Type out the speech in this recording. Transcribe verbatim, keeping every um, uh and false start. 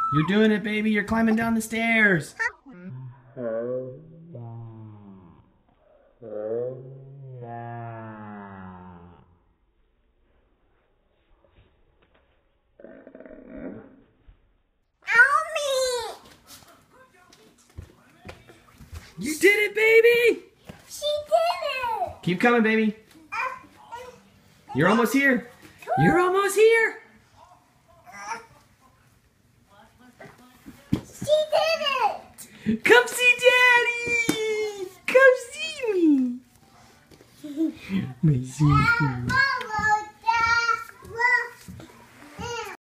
You're doing it, baby. You're climbing down the stairs. You did it, baby! She did it! Keep coming, baby. You're almost here. You're almost here. She did it! Come see Daddy! Come see me! My sweet girl.